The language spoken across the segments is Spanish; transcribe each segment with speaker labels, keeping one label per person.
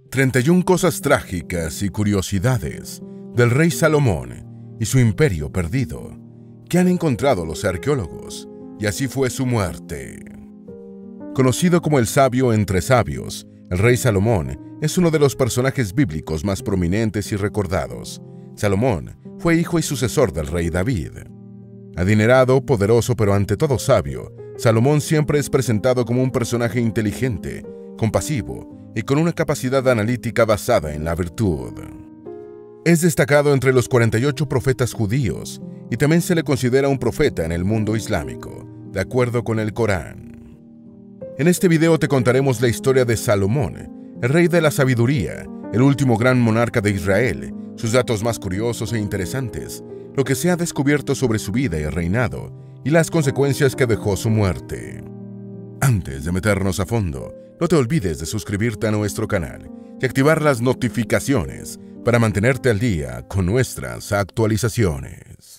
Speaker 1: 31 cosas trágicas y curiosidades del rey Salomón y su imperio perdido que han encontrado los arqueólogos, y así fue su muerte. Conocido como el sabio entre sabios, el rey Salomón es uno de los personajes bíblicos más prominentes y recordados. Salomón fue hijo y sucesor del rey David. Adinerado, poderoso, pero ante todo sabio, Salomón siempre es presentado como un personaje inteligente, compasivo y con una capacidad analítica basada en la virtud. Es destacado entre los 48 profetas judíos y también se le considera un profeta en el mundo islámico, de acuerdo con el Corán. En este video te contaremos la historia de Salomón, el rey de la sabiduría, el último gran monarca de Israel, sus datos más curiosos e interesantes, lo que se ha descubierto sobre su vida y reinado, y las consecuencias que dejó su muerte. Antes de meternos a fondo, no te olvides de suscribirte a nuestro canal y activar las notificaciones para mantenerte al día con nuestras actualizaciones.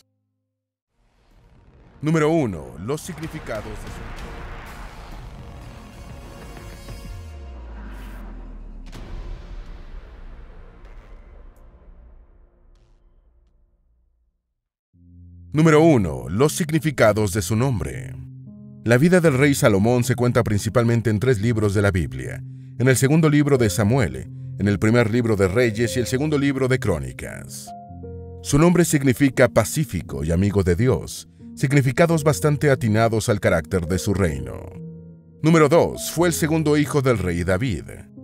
Speaker 1: Número 1. Los significados de su... Número 1. Los significados de su nombre. La vida del rey Salomón se cuenta principalmente en 3 libros de la Biblia: en el segundo libro de Samuel, en el primer libro de Reyes y el segundo libro de Crónicas. Su nombre significa pacífico y amigo de Dios, significados bastante atinados al carácter de su reino. Número 2. Fue el segundo hijo del rey David.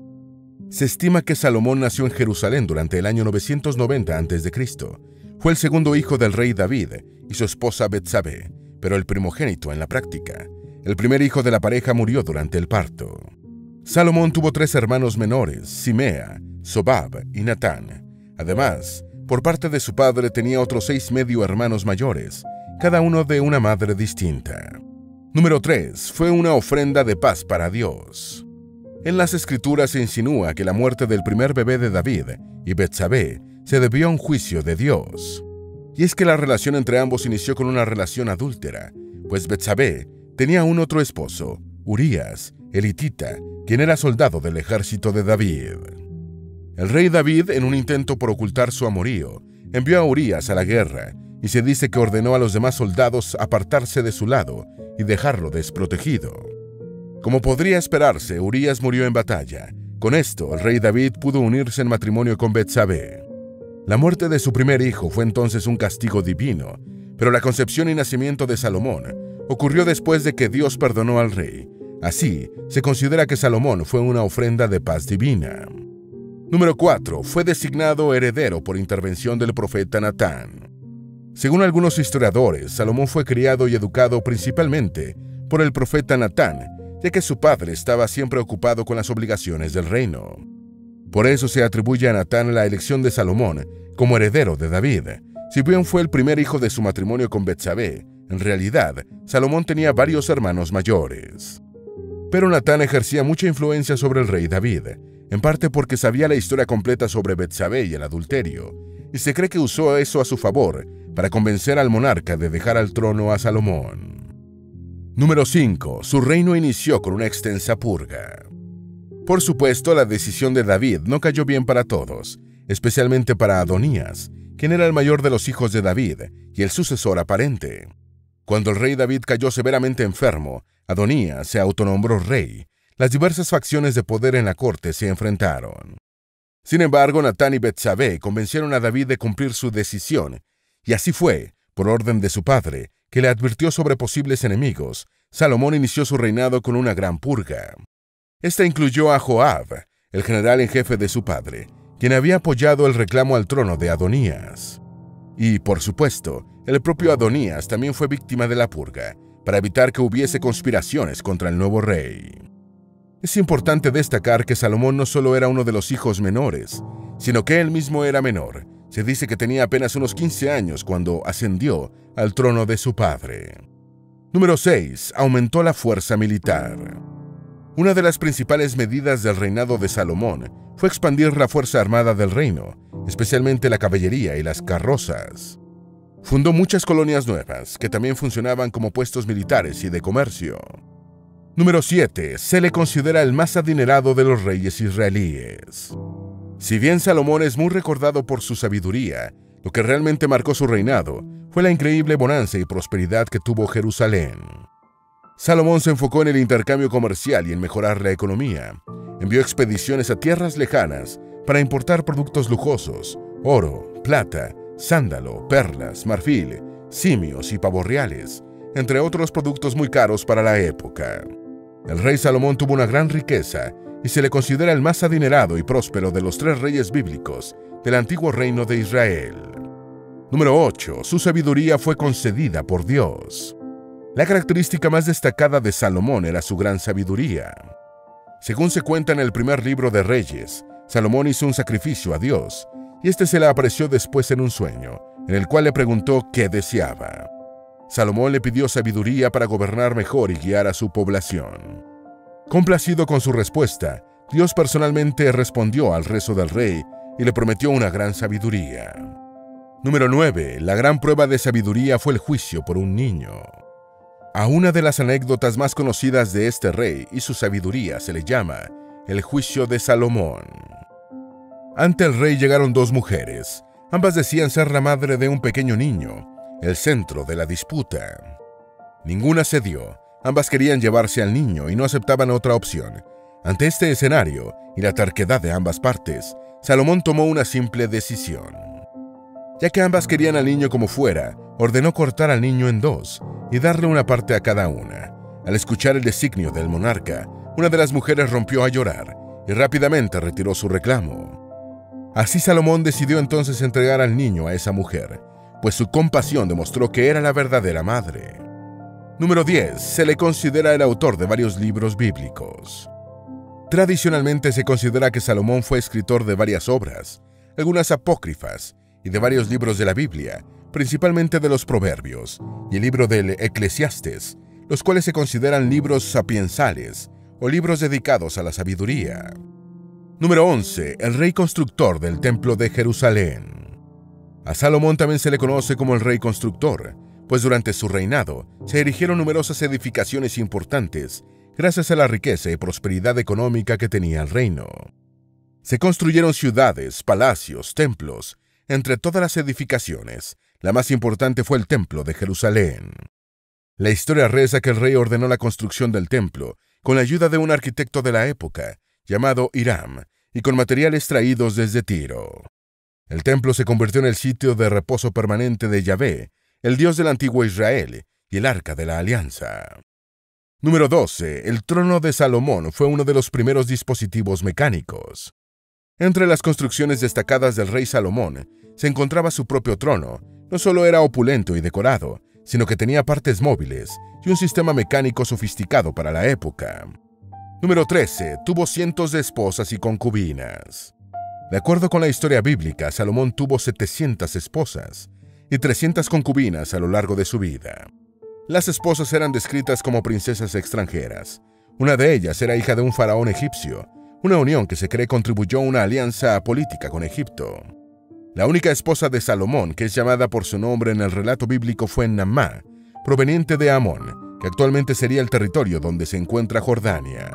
Speaker 1: Se estima que Salomón nació en Jerusalén durante el año 990 a.C. Fue el segundo hijo del rey David y su esposa Betsabé, pero el primogénito en la práctica. El primer hijo de la pareja murió durante el parto. Salomón tuvo 3 hermanos menores, Simea, Sobab y Natán. Además, por parte de su padre tenía otros 6 medio hermanos mayores, cada uno de una madre distinta. Número 3. Fue una ofrenda de paz para Dios. En las Escrituras se insinúa que la muerte del primer bebé de David y Betsabé se debió a un juicio de Dios. Y es que la relación entre ambos inició con una relación adúltera, pues Betsabé tenía un otro esposo, Urías, el hitita, quien era soldado del ejército de David. El rey David, en un intento por ocultar su amorío, envió a Urías a la guerra, y se dice que ordenó a los demás soldados apartarse de su lado y dejarlo desprotegido. Como podría esperarse, Urías murió en batalla. Con esto, el rey David pudo unirse en matrimonio con Betsabé. La muerte de su primer hijo fue entonces un castigo divino, pero la concepción y nacimiento de Salomón ocurrió después de que Dios perdonó al rey. Así, se considera que Salomón fue una ofrenda de paz divina. Número 4. Fue designado heredero por intervención del profeta Natán. Según algunos historiadores, Salomón fue criado y educado principalmente por el profeta Natán, ya que su padre estaba siempre ocupado con las obligaciones del reino. Por eso se atribuye a Natán la elección de Salomón como heredero de David. Si bien fue el primer hijo de su matrimonio con Betsabé, en realidad, Salomón tenía varios hermanos mayores. Pero Natán ejercía mucha influencia sobre el rey David, en parte porque sabía la historia completa sobre Betsabé y el adulterio, y se cree que usó eso a su favor para convencer al monarca de dejar al trono a Salomón. Número 5. Su reino inició con una extensa purga. Por supuesto, la decisión de David no cayó bien para todos, especialmente para Adonías, quien era el mayor de los hijos de David y el sucesor aparente. Cuando el rey David cayó severamente enfermo, Adonías se autonombró rey. Las diversas facciones de poder en la corte se enfrentaron. Sin embargo, Natán y Betsabé convencieron a David de cumplir su decisión, y así fue, por orden de su padre, que le advirtió sobre posibles enemigos. Salomón inició su reinado con una gran purga. Esta incluyó a Joab, el general en jefe de su padre, quien había apoyado el reclamo al trono de Adonías. Y, por supuesto, el propio Adonías también fue víctima de la purga, para evitar que hubiese conspiraciones contra el nuevo rey. Es importante destacar que Salomón no solo era uno de los hijos menores, sino que él mismo era menor. Se dice que tenía apenas unos 15 años cuando ascendió al trono de su padre. Número 6. Aumentó la fuerza militar. Una de las principales medidas del reinado de Salomón fue expandir la fuerza armada del reino, especialmente la caballería y las carrozas. Fundó muchas colonias nuevas, que también funcionaban como puestos militares y de comercio. Número 7. Se le considera el más adinerado de los reyes israelíes. Si bien Salomón es muy recordado por su sabiduría, lo que realmente marcó su reinado fue la increíble bonanza y prosperidad que tuvo Jerusalén. Salomón se enfocó en el intercambio comercial y en mejorar la economía. Envió expediciones a tierras lejanas para importar productos lujosos, oro, plata, sándalo, perlas, marfil, simios y pavos reales, entre otros productos muy caros para la época. El rey Salomón tuvo una gran riqueza y se le considera el más adinerado y próspero de los 3 reyes bíblicos del antiguo reino de Israel. Número 8. Su sabiduría fue concedida por Dios. La característica más destacada de Salomón era su gran sabiduría. Según se cuenta en el primer libro de Reyes, Salomón hizo un sacrificio a Dios, y este se le apareció después en un sueño, en el cual le preguntó qué deseaba. Salomón le pidió sabiduría para gobernar mejor y guiar a su población. Complacido con su respuesta, Dios personalmente respondió al rezo del rey y le prometió una gran sabiduría. Número 9. La gran prueba de sabiduría fue el juicio por un niño. A una de las anécdotas más conocidas de este rey y su sabiduría se le llama el juicio de Salomón. Ante el rey llegaron 2 mujeres. Ambas decían ser la madre de un pequeño niño, el centro de la disputa. Ninguna cedió. Ambas querían llevarse al niño y no aceptaban otra opción. Ante este escenario y la terquedad de ambas partes, Salomón tomó una simple decisión. Ya que ambas querían al niño como fuera, ordenó cortar al niño en 2 y darle una parte a cada una. Al escuchar el designio del monarca, una de las mujeres rompió a llorar y rápidamente retiró su reclamo. Así Salomón decidió entonces entregar al niño a esa mujer, pues su compasión demostró que era la verdadera madre. Número 10. Se le considera el autor de varios libros bíblicos. Tradicionalmente se considera que Salomón fue escritor de varias obras, algunas apócrifas, y de varios libros de la Biblia, principalmente de los Proverbios y el libro del Eclesiastes, los cuales se consideran libros sapiensales o libros dedicados a la sabiduría. Número 11. El rey constructor del Templo de Jerusalén. A Salomón también se le conoce como el rey constructor, pues durante su reinado se erigieron numerosas edificaciones importantes gracias a la riqueza y prosperidad económica que tenía el reino. Se construyeron ciudades, palacios, templos. Entre todas las edificaciones, la más importante fue el Templo de Jerusalén. La historia reza que el rey ordenó la construcción del templo con la ayuda de un arquitecto de la época, llamado Hiram, y con materiales traídos desde Tiro. El templo se convirtió en el sitio de reposo permanente de Yahvé, el Dios del antiguo Israel, y el Arca de la Alianza. Número 12. El trono de Salomón fue uno de los primeros dispositivos mecánicos. Entre las construcciones destacadas del rey Salomón se encontraba su propio trono. No solo era opulento y decorado, sino que tenía partes móviles y un sistema mecánico sofisticado para la época. Número 13. Tuvo cientos de esposas y concubinas. De acuerdo con la historia bíblica, Salomón tuvo 700 esposas y 300 concubinas a lo largo de su vida. Las esposas eran descritas como princesas extranjeras. Una de ellas era hija de un faraón egipcio, una unión que se cree contribuyó a una alianza política con Egipto. La única esposa de Salomón, que es llamada por su nombre en el relato bíblico, fue Naamá, proveniente de Amón, que actualmente sería el territorio donde se encuentra Jordania.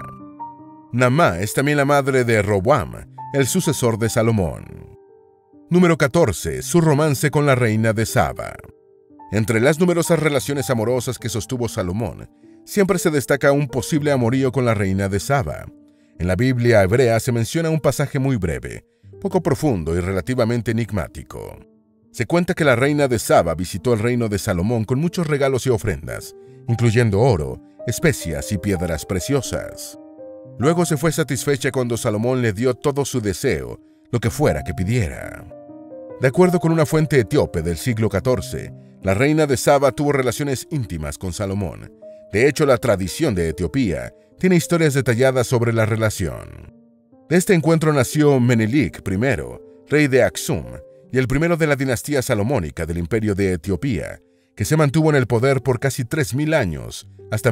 Speaker 1: Naamá es también la madre de Roboam, el sucesor de Salomón. Número 14. Su romance con la reina de Saba. Entre las numerosas relaciones amorosas que sostuvo Salomón, siempre se destaca un posible amorío con la reina de Saba. En la Biblia hebrea se menciona un pasaje muy breve, poco profundo y relativamente enigmático. Se cuenta que la reina de Saba visitó el reino de Salomón con muchos regalos y ofrendas, incluyendo oro, especias y piedras preciosas. Luego se fue satisfecha cuando Salomón le dio todo su deseo, lo que fuera que pidiera. De acuerdo con una fuente etíope del siglo XIV, la reina de Saba tuvo relaciones íntimas con Salomón. De hecho, la tradición de Etiopía tiene historias detalladas sobre la relación. De este encuentro nació Menelik I, rey de Aksum, y el primero de la dinastía salomónica del imperio de Etiopía, que se mantuvo en el poder por casi 3000 años, hasta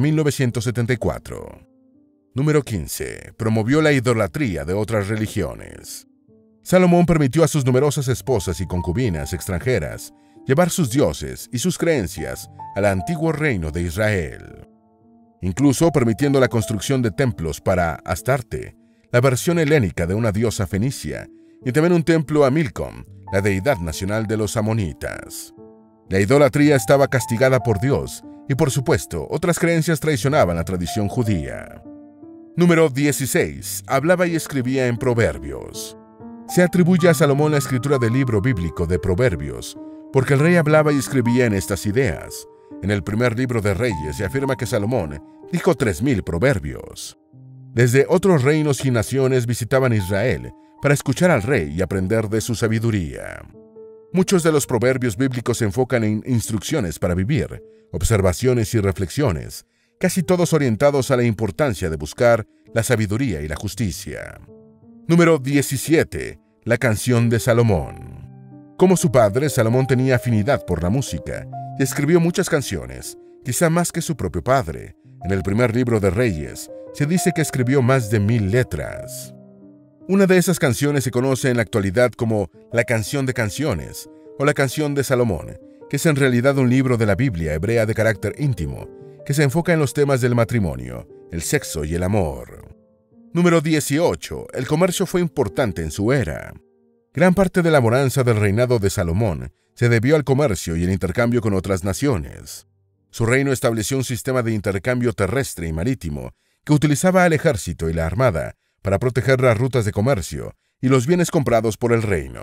Speaker 1: 1974. Número 15. Promovió la idolatría de otras religiones. Salomón permitió a sus numerosas esposas y concubinas extranjeras llevar sus dioses y sus creencias al antiguo reino de Israel, incluso permitiendo la construcción de templos para Astarte, la versión helénica de una diosa fenicia, y también un templo a Milcom, la deidad nacional de los amonitas. La idolatría estaba castigada por Dios, y por supuesto, otras creencias traicionaban la tradición judía. Número 16. Hablaba y escribía en proverbios. Se atribuye a Salomón la escritura del libro bíblico de Proverbios, porque el rey hablaba y escribía en estas ideas. En el primer libro de Reyes se afirma que Salomón dijo 3000 proverbios. Desde otros reinos y naciones visitaban Israel para escuchar al rey y aprender de su sabiduría. Muchos de los proverbios bíblicos se enfocan en instrucciones para vivir, observaciones y reflexiones, casi todos orientados a la importancia de buscar la sabiduría y la justicia. Número 17. La canción de Salomón. Como su padre, Salomón tenía afinidad por la música y escribió muchas canciones, quizá más que su propio padre. En el primer libro de Reyes se dice que escribió más de 1000 letras. Una de esas canciones se conoce en la actualidad como la Canción de Canciones o la Canción de Salomón, que es en realidad un libro de la Biblia hebrea de carácter íntimo, que se enfoca en los temas del matrimonio, el sexo y el amor. Número 18. El comercio fue importante en su era. Gran parte de la bonanza del reinado de Salomón se debió al comercio y el intercambio con otras naciones. Su reino estableció un sistema de intercambio terrestre y marítimo que utilizaba al ejército y la armada para proteger las rutas de comercio y los bienes comprados por el reino.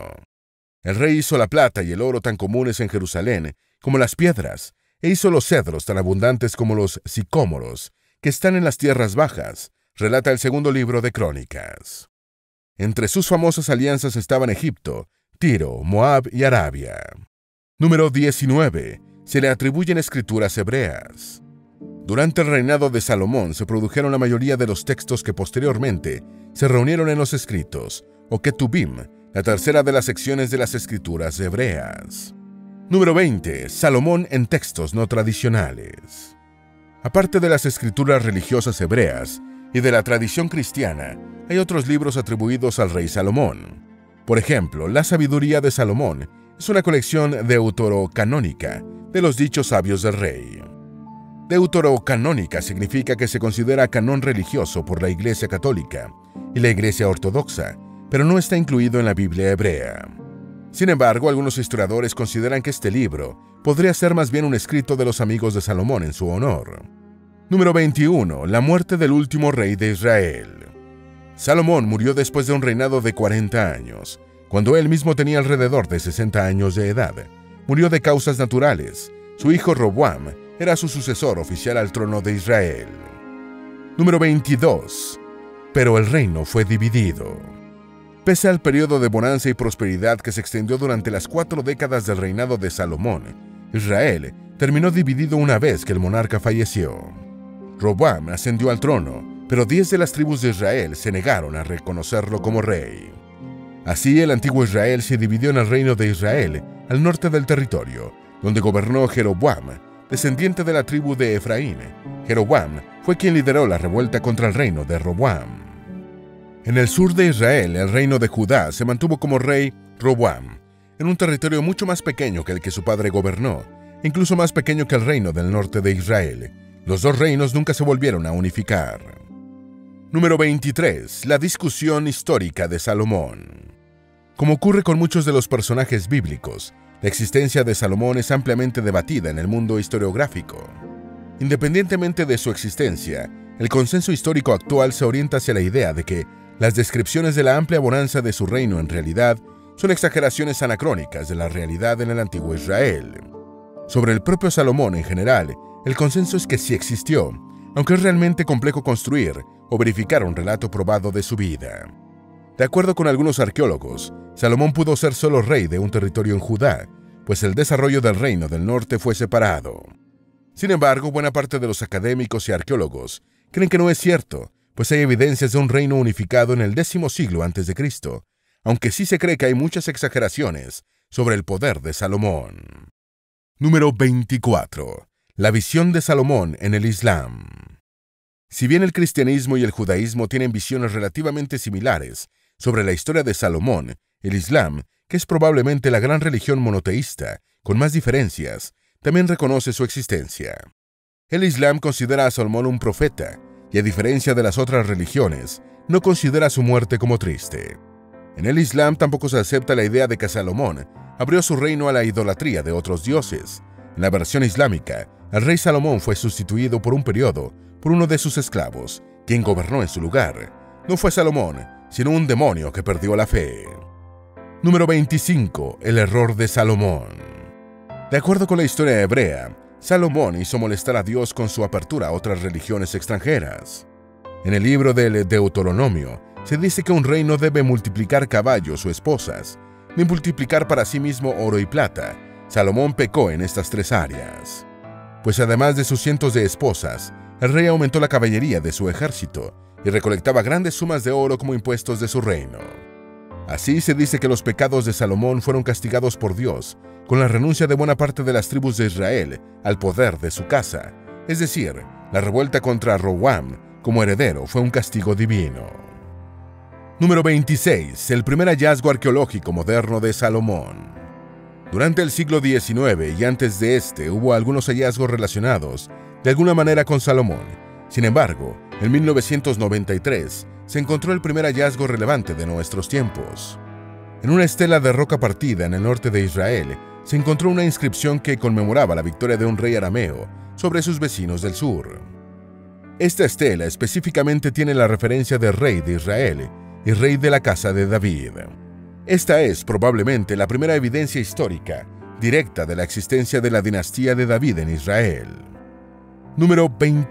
Speaker 1: El rey hizo la plata y el oro tan comunes en Jerusalén como las piedras, e hizo los cedros tan abundantes como los sicómoros, que están en las tierras bajas, relata el segundo libro de Crónicas. Entre sus famosas alianzas estaban Egipto, Tiro, Moab y Arabia. Número 19. Se le atribuyen escrituras hebreas. Durante el reinado de Salomón se produjeron la mayoría de los textos que posteriormente se reunieron en los escritos, o Ketubim, la tercera de las secciones de las escrituras hebreas. Número 20. Salomón en textos no tradicionales. Aparte de las escrituras religiosas hebreas y de la tradición cristiana, hay otros libros atribuidos al rey Salomón. Por ejemplo, La sabiduría de Salomón es una colección deuterocanónica de los dichos sabios del rey. Deuterocanónica significa que se considera canón religioso por la Iglesia Católica y la Iglesia Ortodoxa, pero no está incluido en la Biblia hebrea. Sin embargo, algunos historiadores consideran que este libro podría ser más bien un escrito de los amigos de Salomón en su honor. Número 21. La muerte del último rey de Israel. Salomón murió después de un reinado de 40 años, cuando él mismo tenía alrededor de 60 años de edad. Murió de causas naturales. Su hijo Roboam era su sucesor oficial al trono de Israel. Número 22. Pero el reino fue dividido. Pese al periodo de bonanza y prosperidad que se extendió durante las 4 décadas del reinado de Salomón, Israel terminó dividido una vez que el monarca falleció. Roboam ascendió al trono, pero 10 de las tribus de Israel se negaron a reconocerlo como rey. Así, el antiguo Israel se dividió en el reino de Israel, al norte del territorio, donde gobernó Jeroboam, descendiente de la tribu de Efraín. Jeroboam fue quien lideró la revuelta contra el reino de Roboam. En el sur de Israel, el reino de Judá se mantuvo como rey Roboam, en un territorio mucho más pequeño que el que su padre gobernó, incluso más pequeño que el reino del norte de Israel. Los dos reinos nunca se volvieron a unificar. Número 23. La discusión histórica de Salomón. Como ocurre con muchos de los personajes bíblicos, la existencia de Salomón es ampliamente debatida en el mundo historiográfico. Independientemente de su existencia, el consenso histórico actual se orienta hacia la idea de que las descripciones de la amplia bonanza de su reino en realidad son exageraciones anacrónicas de la realidad en el antiguo Israel. Sobre el propio Salomón en general, el consenso es que sí existió, aunque es realmente complejo construir o verificar un relato probado de su vida. De acuerdo con algunos arqueólogos, Salomón pudo ser solo rey de un territorio en Judá, pues el desarrollo del reino del norte fue separado. Sin embargo, buena parte de los académicos y arqueólogos creen que no es cierto, pues hay evidencias de un reino unificado en el 10º siglo a.C., aunque sí se cree que hay muchas exageraciones sobre el poder de Salomón. Número 24. La visión de Salomón en el Islam. Si bien el cristianismo y el judaísmo tienen visiones relativamente similares sobre la historia de Salomón, el Islam, que es probablemente la gran religión monoteísta, con más diferencias, también reconoce su existencia. El Islam considera a Salomón un profeta, y a diferencia de las otras religiones, no considera su muerte como triste. En el Islam tampoco se acepta la idea de que Salomón abrió su reino a la idolatría de otros dioses. En la versión islámica, el rey Salomón fue sustituido por un periodo por uno de sus esclavos, quien gobernó en su lugar. No fue Salomón, sino un demonio que perdió la fe. Número 25. El error de Salomón. De acuerdo con la historia hebrea, Salomón hizo molestar a Dios con su apertura a otras religiones extranjeras. En el libro del Deuteronomio, se dice que un rey no debe multiplicar caballos o esposas, ni multiplicar para sí mismo oro y plata. Salomón pecó en estas tres áreas. Pues además de sus cientos de esposas, el rey aumentó la caballería de su ejército y recolectaba grandes sumas de oro como impuestos de su reino. Así se dice que los pecados de Salomón fueron castigados por Dios con la renuncia de buena parte de las tribus de Israel al poder de su casa, es decir, la revuelta contra Roboam como heredero fue un castigo divino. Número 26. El primer hallazgo arqueológico moderno de Salomón. Durante el siglo XIX y antes de este hubo algunos hallazgos relacionados de alguna manera con Salomón. Sin embargo, en 1993 se encontró el primer hallazgo relevante de nuestros tiempos. En una estela de roca partida en el norte de Israel, se encontró una inscripción que conmemoraba la victoria de un rey arameo sobre sus vecinos del sur. Esta estela específicamente tiene la referencia de rey de Israel y rey de la casa de David. Esta es probablemente la primera evidencia histórica directa de la existencia de la dinastía de David en Israel. Número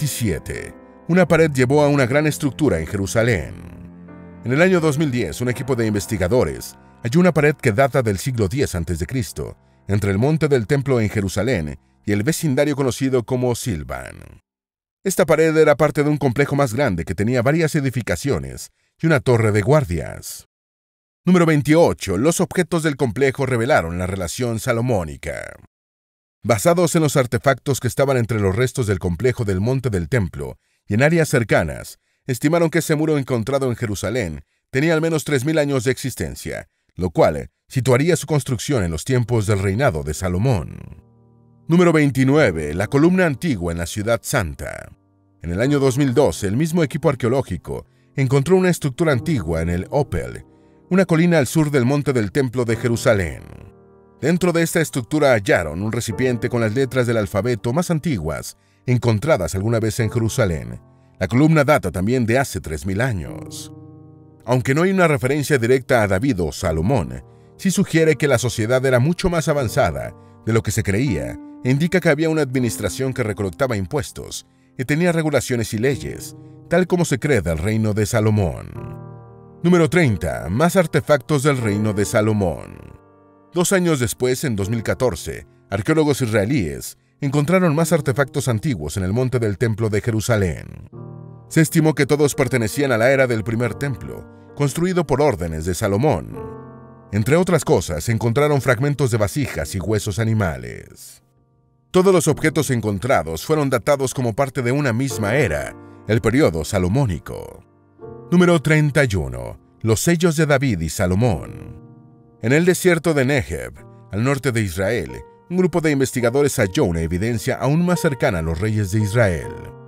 Speaker 1: 27. Una pared llevó a una gran estructura en Jerusalén. En el año 2010, un equipo de investigadores halló una pared que data del siglo X a.C., entre el monte del templo en Jerusalén y el vecindario conocido como Silvan. Esta pared era parte de un complejo más grande que tenía varias edificaciones y una torre de guardias. Número 28. Los objetos del complejo revelaron la relación salomónica. Basados en los artefactos que estaban entre los restos del complejo del monte del templo y en áreas cercanas, estimaron que ese muro encontrado en Jerusalén tenía al menos 3000 años de existencia, lo cual situaría su construcción en los tiempos del reinado de Salomón. Número 29. La columna antigua en la Ciudad Santa. En el año 2012, el mismo equipo arqueológico encontró una estructura antigua en el Opel, una colina al sur del monte del Templo de Jerusalén. Dentro de esta estructura hallaron un recipiente con las letras del alfabeto más antiguas encontradas alguna vez en Jerusalén. La columna data también de hace 3000 años. Aunque no hay una referencia directa a David o Salomón, sí sugiere que la sociedad era mucho más avanzada de lo que se creía e indica que había una administración que recolectaba impuestos y tenía regulaciones y leyes, tal como se cree del reino de Salomón. Número 30. Más artefactos del reino de Salomón. 2 años después, en 2014, arqueólogos israelíes encontraron más artefactos antiguos en el monte del Templo de Jerusalén. Se estimó que todos pertenecían a la era del primer templo, construido por órdenes de Salomón. Entre otras cosas, se encontraron fragmentos de vasijas y huesos animales. Todos los objetos encontrados fueron datados como parte de una misma era, el periodo salomónico. Número 31. Los sellos de David y Salomón. En el desierto de Negev, al norte de Israel, un grupo de investigadores halló una evidencia aún más cercana a los reyes de Israel.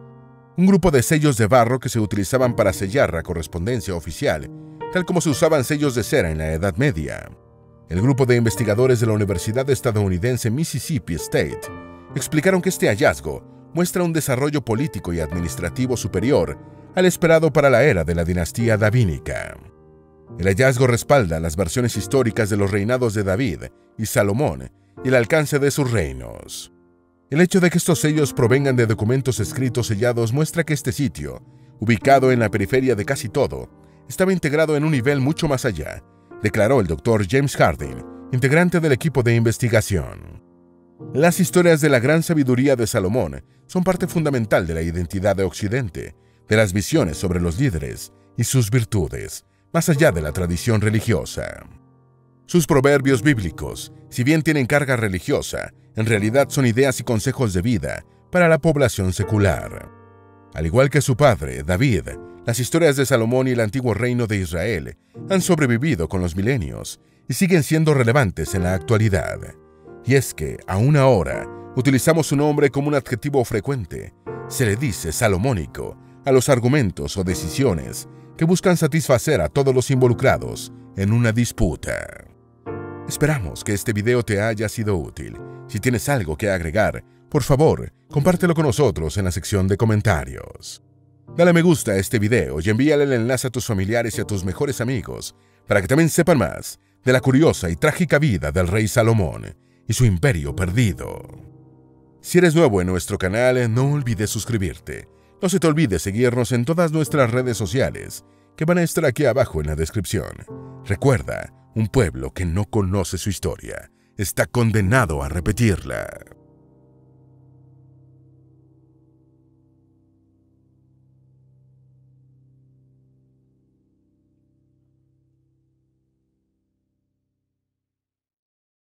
Speaker 1: Un grupo de sellos de barro que se utilizaban para sellar la correspondencia oficial, tal como se usaban sellos de cera en la Edad Media. El grupo de investigadores de la Universidad estadounidense Mississippi State explicaron que este hallazgo muestra un desarrollo político y administrativo superior al esperado para la era de la dinastía davídica. El hallazgo respalda las versiones históricas de los reinados de David y Salomón y el alcance de sus reinos. El hecho de que estos sellos provengan de documentos escritos sellados muestra que este sitio, ubicado en la periferia de casi todo, estaba integrado en un nivel mucho más allá, declaró el Dr. James Harding, integrante del equipo de investigación. Las historias de la gran sabiduría de Salomón son parte fundamental de la identidad de Occidente, de las visiones sobre los líderes y sus virtudes, más allá de la tradición religiosa. Sus proverbios bíblicos, si bien tienen carga religiosa, en realidad son ideas y consejos de vida para la población secular. Al igual que su padre, David, las historias de Salomón y el antiguo reino de Israel han sobrevivido con los milenios y siguen siendo relevantes en la actualidad. Y es que, aún ahora, utilizamos su nombre como un adjetivo frecuente. Se le dice salomónico a los argumentos o decisiones que buscan satisfacer a todos los involucrados en una disputa. Esperamos que este video te haya sido útil. Si tienes algo que agregar, por favor, compártelo con nosotros en la sección de comentarios. Dale me gusta a este video y envíale el enlace a tus familiares y a tus mejores amigos para que también sepan más de la curiosa y trágica vida del rey Salomón y su imperio perdido. Si eres nuevo en nuestro canal, no olvides suscribirte. No se te olvide seguirnos en todas nuestras redes sociales, que van a estar aquí abajo en la descripción. Recuerda, un pueblo que no conoce su historia está condenado a repetirla.